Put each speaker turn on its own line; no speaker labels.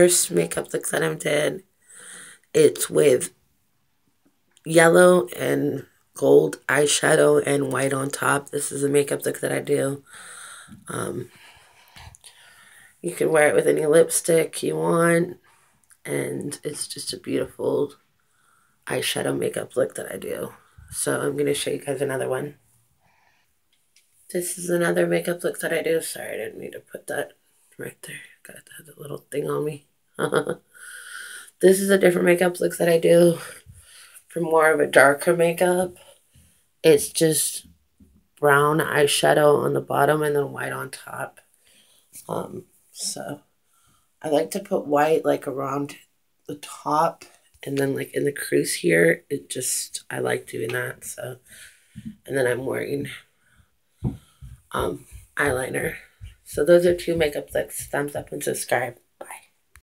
First makeup look that I did, it's with yellow and gold eyeshadow and white on top. This is a makeup look that I do. Um, you can wear it with any lipstick you want, and it's just a beautiful eyeshadow makeup look that I do. So I'm going to show you guys another one. This is another makeup look that I do. Sorry, I didn't mean to put that right there. Got that little thing on me. This is a different makeup look that I do for more of a darker makeup. It's just brown eyeshadow on the bottom and then white on top. So I like to put white like around the top and then like in the crease here. I like doing that. So, and then I'm wearing eyeliner. So those are two makeup looks. Thumbs up and subscribe.